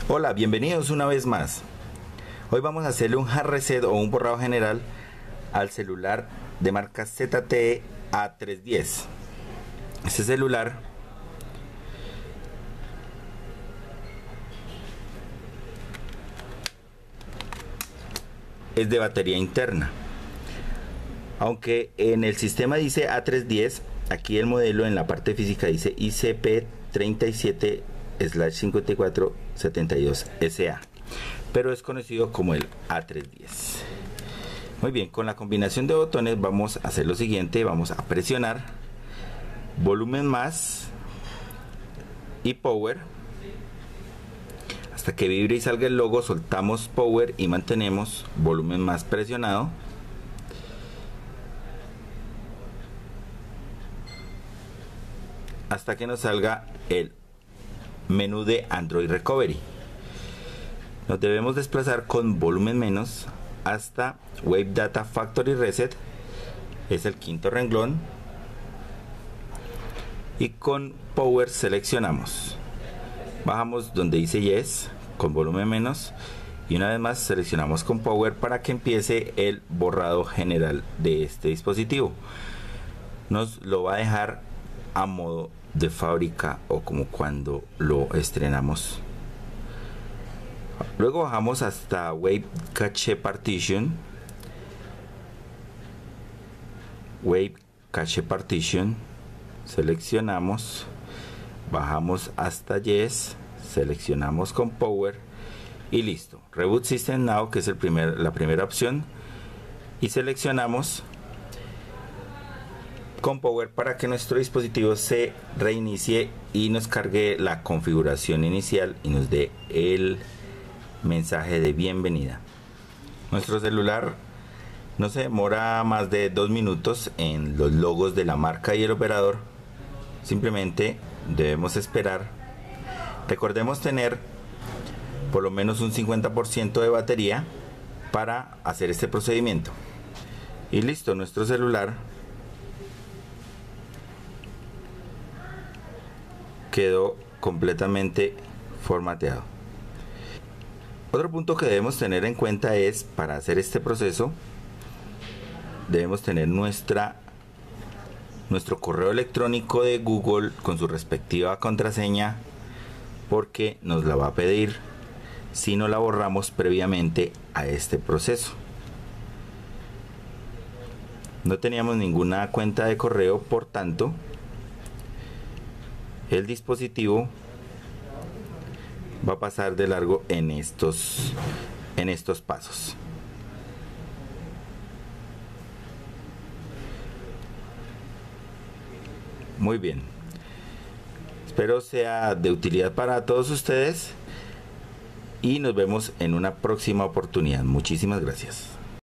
Hola, bienvenidos una vez más. Hoy vamos a hacerle un hard reset o un borrado general al celular de marca ZTE A310. Este celular es de batería interna. Aunque en el sistema dice A310, aquí el modelo en la parte física dice ICP37/5472SA, pero es conocido como el A310. Muy bien, con la combinación de botones vamos a hacer lo siguiente: vamos a presionar volumen más y power hasta que vibre y salga el logo. Soltamos power y mantenemos volumen más presionado. Hasta que nos salga el menú de Android Recovery. Nos debemos desplazar con volumen menos hasta Wave Data Factory Reset, es el quinto renglón, y con Power seleccionamos, bajamos donde dice Yes con volumen menos y una vez más seleccionamos con Power para que empiece el borrado general de este dispositivo. Nos lo va a dejar a modo de fábrica o como cuando lo estrenamos. Luego bajamos hasta Wave Cache Partition. Wave Cache Partition, seleccionamos, bajamos hasta Yes, seleccionamos con Power y listo. Reboot System Now, que es la primera opción, y seleccionamos con Power para que nuestro dispositivo se reinicie y nos cargue la configuración inicial y nos dé el mensaje de bienvenida. Nuestro celular no se demora más de 2 minutos en los logos de la marca y el operador. Simplemente debemos esperar. Recordemos tener por lo menos un 50% de batería para hacer este procedimiento. Y listo, nuestro celular quedó completamente formateado. Otro punto que debemos tener en cuenta es, para hacer este proceso, debemos tener nuestro correo electrónico de Google con su respectiva contraseña, porque nos la va a pedir si no la borramos previamente a este proceso. No teníamos ninguna cuenta de correo, por tanto el dispositivo va a pasar de largo en estos pasos. Muy bien, espero sea de utilidad para todos ustedes y nos vemos en una próxima oportunidad. Muchísimas gracias.